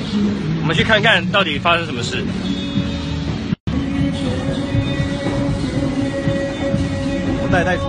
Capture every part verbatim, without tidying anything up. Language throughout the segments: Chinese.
我们去看看到底发生什么事。 我带袋子。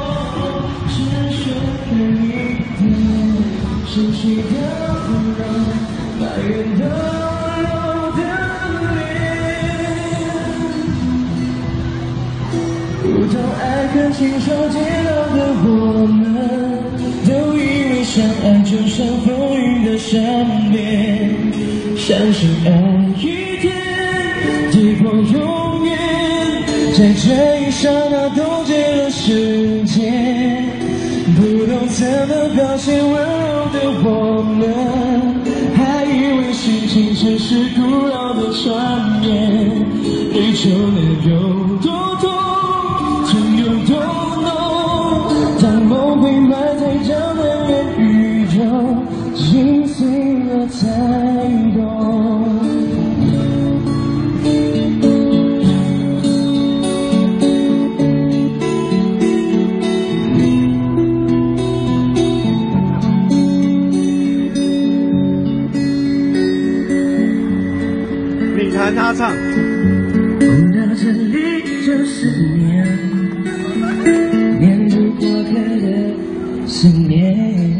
不懂爱恨情愁煎熬的我们，都以为相爱就像风云的善变，相信爱一天，抵过永远，在这一刹那冻结了时间。不懂怎么表现温柔的我们，还以为心情只是古老的传言，地球能有多痛？有多浓？当梦被埋在这的元宇宙，心碎了才懂。 你弹他唱。 不到这里就是念。念住过客的思念，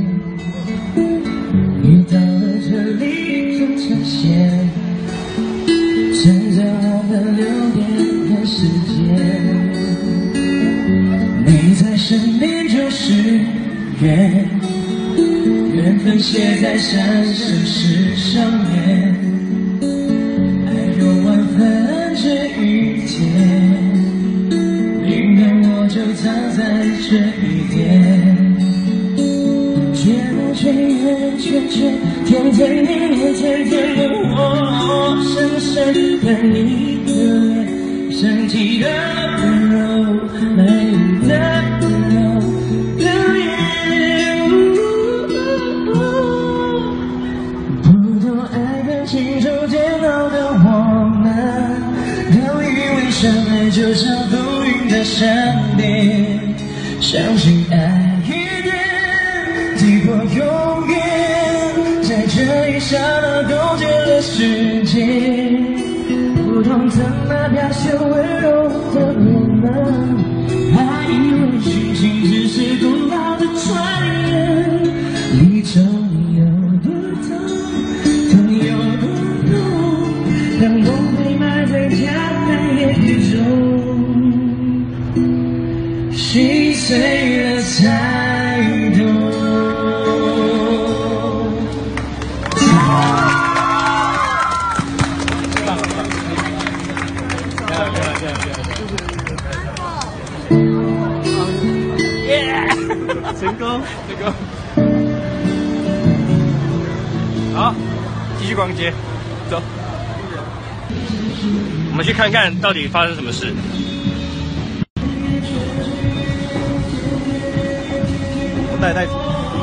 你到了这里就呈现，趁着我们留恋的时间，你在身边就是缘，缘分写在山水石上面，爱有万分之一天。就藏在这一点，却不却也却却甜甜蜜蜜甜甜的我，深深看你的脸，身体的温柔，美丽的留恋。不懂爱恨情愁煎熬的我们，都以为相爱就像风云的善变，相信爱一点，抵过永远，在这一刹那冻结了时间。不懂怎么表现温柔的我们，还以为心情只是古老的传言，离愁有多痛，痛有多浓，当梦被埋在假的夜雨中，心碎了才懂。 成功， 这个好，继续逛街，走。我们去看看到底发生什么事。 我带袋子。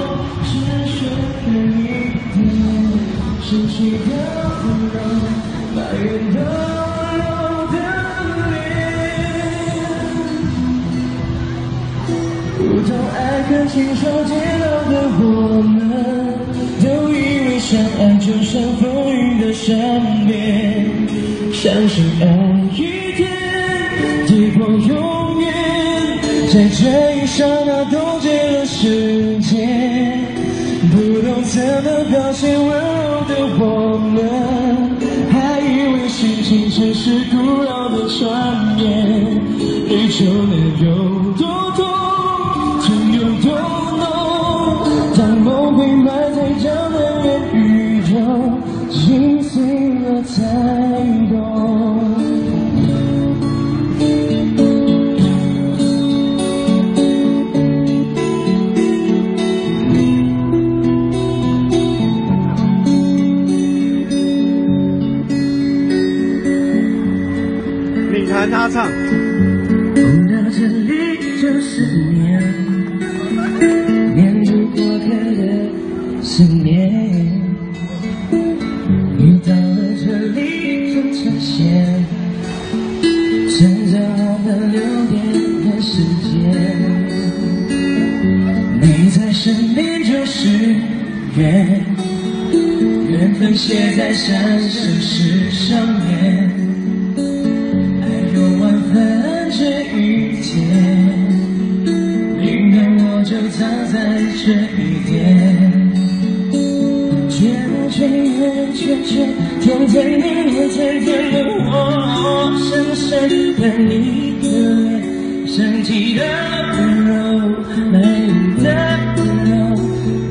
不懂爱恨情愁煎熬的我们，都以为相爱就像风云的善变，相信爱一天，抵过永远，在这一刹那冻结了时间。不懂怎么表现温柔的我们，还以为心情只是古老的传言，地球能有多痛？有多浓？当梦被埋在这的元宇宙，心碎了才懂。 你弹他唱。 不到这里就是念。念住过客的思念，你到了这里就呈现，趁着我们留恋的时间，你在身边就是缘，缘分写在闪闪石上面，爱有万分之一点，宁愿我就藏在这一点，圈圈圆圈圈，甜甜蜜蜜甜甜的我，深深看你的脸，身体的温柔，美丽的温柔。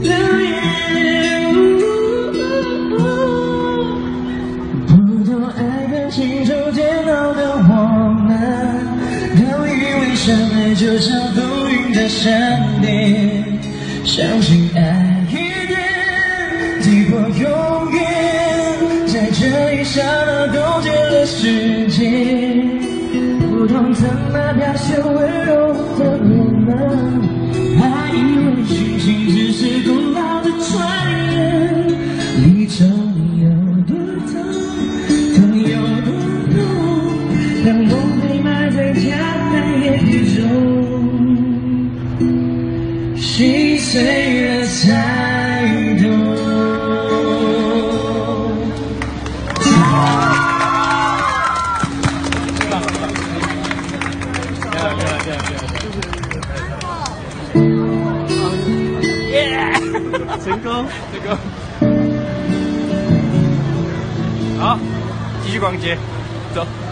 亲手煎熬的我们，都以为相爱就像浮云的闪电，相信爱一点，抵过永远，在这一刹那冻结了时间。不懂怎么表现温柔的我们，还以为心情只是古老的传言，离愁有多痛。当梦被埋在夹带眼之中，心碎了才懂。 成功， 这个好，继续逛街，走。